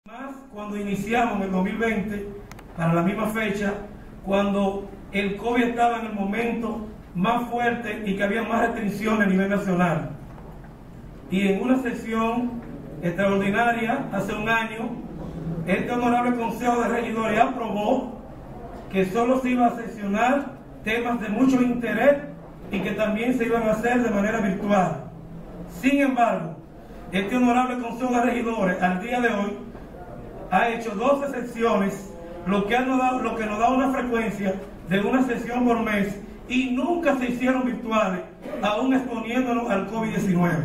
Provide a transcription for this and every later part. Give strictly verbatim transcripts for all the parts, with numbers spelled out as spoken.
Más cuando iniciamos en el dos mil veinte, para la misma fecha, cuando el COVID estaba en el momento más fuerte y que había más restricciones a nivel nacional. Y en una sesión extraordinaria, hace un año, este honorable Consejo de Regidores aprobó que solo se iba a sesionar temas de mucho interés y que también se iban a hacer de manera virtual. Sin embargo, este honorable Consejo de Regidores, al día de hoy, ha hecho doce sesiones, lo que, nos da, lo que nos da una frecuencia de una sesión por mes, y nunca se hicieron virtuales, aún exponiéndonos al COVID diecinueve.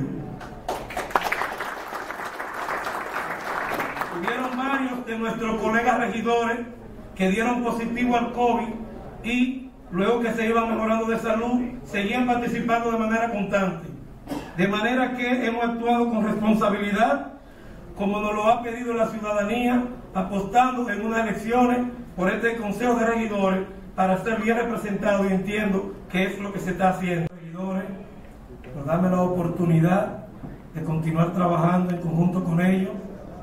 Hubieron varios de nuestros colegas regidores que dieron positivo al COVID y luego que se iban mejorando de salud, seguían participando de manera constante. De manera que hemos actuado con responsabilidad, como nos lo ha pedido la ciudadanía, apostando en unas elecciones por este Consejo de Regidores para ser bien representado, y entiendo que es lo que se está haciendo. Regidores, por darme la oportunidad de continuar trabajando en conjunto con ellos,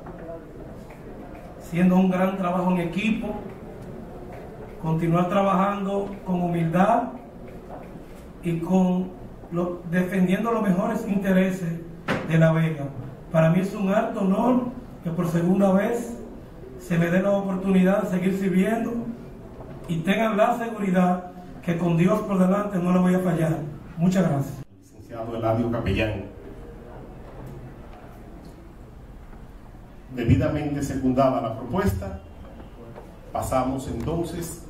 siendo un gran trabajo en equipo, continuar trabajando con humildad y con lo, defendiendo los mejores intereses de La Vega. Para mí es un alto honor que por segunda vez se me dé la oportunidad de seguir sirviendo, y tengan la seguridad que con Dios por delante no le voy a fallar. Muchas gracias. Licenciado Eladio Capellán. Debidamente secundada la propuesta, pasamos entonces